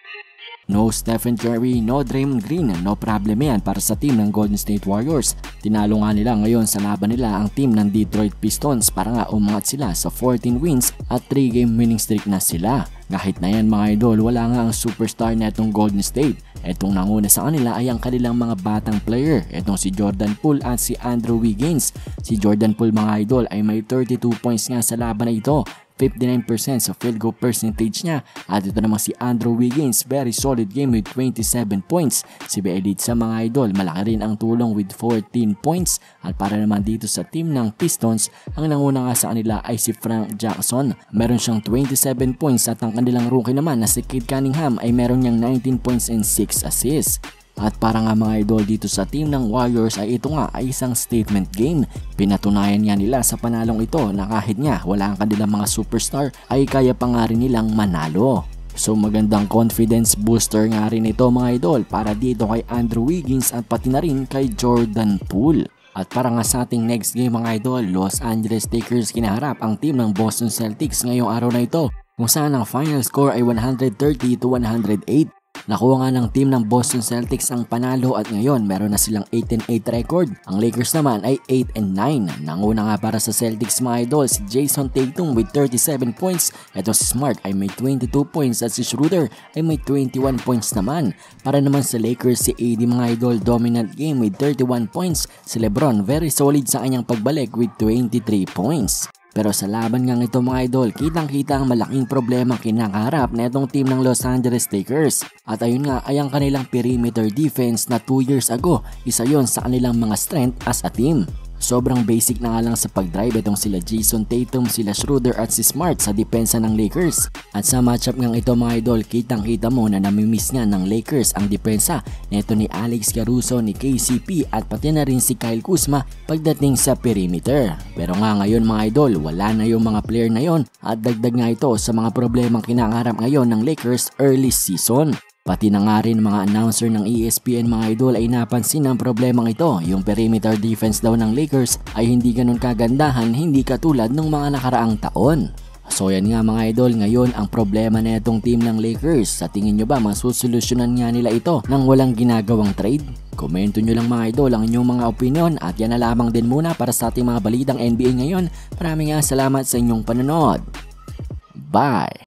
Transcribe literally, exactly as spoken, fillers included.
No Stephen Curry, no Draymond Green, no problem yan para sa team ng Golden State Warriors. Tinalo nga nila ngayon sa laban nila ang team ng Detroit Pistons para nga umangat sila sa fourteen wins at three game winning streak na sila. Kahit na yan mga idol, wala nga ang superstar na itong Golden State. Etong nanguna sa kanila ay ang kanilang mga batang player. Etong si Jordan Poole at si Andrew Wiggins. Si Jordan Poole mga idol ay may thirty-two points nga sa laban na ito. fifty-nine percent sa field goal percentage niya. At ito naman si Andrew Wiggins, very solid game with twenty-seven points. Si Bjelica mga idol, malaki rin ang tulong with fourteen points. At para naman dito sa team ng Pistons, ang nanguna nga sa kanila ay si Frank Jackson. Meron siyang twenty-seven points at ang kanilang rookie naman na si Cade Cunningham ay meron niyang nineteen points and six assists. At para nga mga idol dito sa team ng Warriors ay ito nga ay isang statement game. Pinatunayan nga nila sa panalong ito na kahit nga wala ang kanilang mga superstar ay kaya pa nga rin nilang manalo. So magandang confidence booster nga rin ito mga idol para dito kay Andrew Wiggins at pati na rin kay Jordan Poole. At para nga sa ating next game mga idol, Los Angeles Lakers kinaharap ang team ng Boston Celtics ngayong araw na ito kung saan ang final score ay one thirty to one oh eight. Nakuha nga ng team ng Boston Celtics ang panalo at ngayon meron na silang eight and eight record. Ang Lakers naman ay eight and nine. Nanguna nga para sa Celtics mga idol si Jason Tatum with thirty-seven points. Ito si Smart ay may twenty-two points at si Schroeder ay may twenty-one points naman. Para naman sa Lakers si A D mga idol, dominant game with thirty-one points. Si LeBron very solid sa kanyang pagbalik with twenty-three points. Pero sa laban nga ito mga idol, kitang kita ang malaking problema kinakaharap na itong team ng Los Angeles Lakers. At ayun nga ay ang kanilang perimeter defense na two years ago, isa yon sa kanilang mga strength as a team. Sobrang basic na nga lang sa pag-drive itong sila Jason Tatum, sila Schroeder at si Smart sa depensa ng Lakers. At sa matchup ngang ito mga idol, kitang kita mo na namimiss nga ng Lakers ang depensa nito ni Alex Caruso, ni K C P at pati na rin si Kyle Kuzma pagdating sa perimeter. Pero nga ngayon mga idol, wala na yung mga player na yon at dagdag nga ito sa mga problemang kinakaharap ngayon ng Lakers early season. Pati na nga rin mga announcer ng E S P N mga idol ay napansin ang problemang ito. Yung perimeter defense daw ng Lakers ay hindi ganun kagandahan, hindi katulad ng mga nakaraang taon. So yan nga mga idol, ngayon ang problema na itong team ng Lakers. Sa tingin nyo ba masusolusyonan nga nila ito nang walang ginagawang trade? Komento nyo lang mga idol ang inyong mga opinion at yan na lamang din muna para sa ating mga balitang N B A ngayon. Maraming nga salamat sa inyong panonood. Bye!